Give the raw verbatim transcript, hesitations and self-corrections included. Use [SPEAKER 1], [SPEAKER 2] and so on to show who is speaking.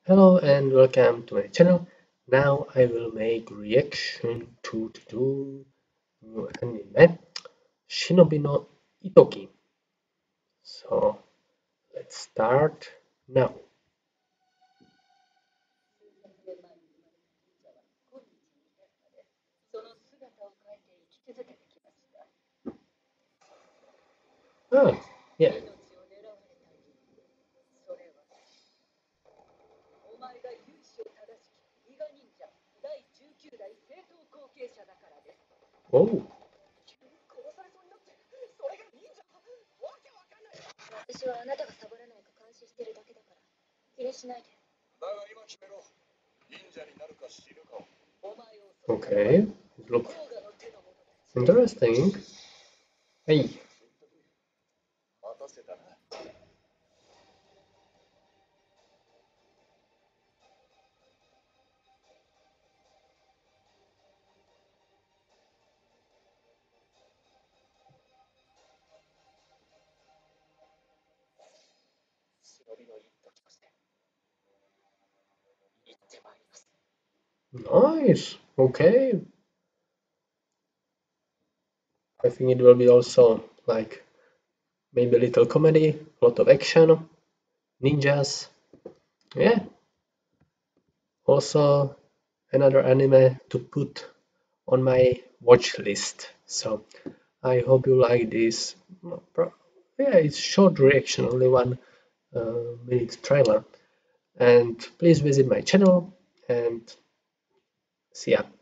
[SPEAKER 1] Hello and welcome to my channel. Now I will make reaction to the new anime Shinobi no Ittoki. So let's start now. あ、yeah. おう。Okay, look interesting. Hey. Nice. Okay. I think it will be also like maybe a little comedy, a lot of action, ninjas. Yeah. Also another anime to put on my watch list. So I hope you like this. Yeah, it's short reaction, only one uh, minute trailer. And please visit my channel and see ya.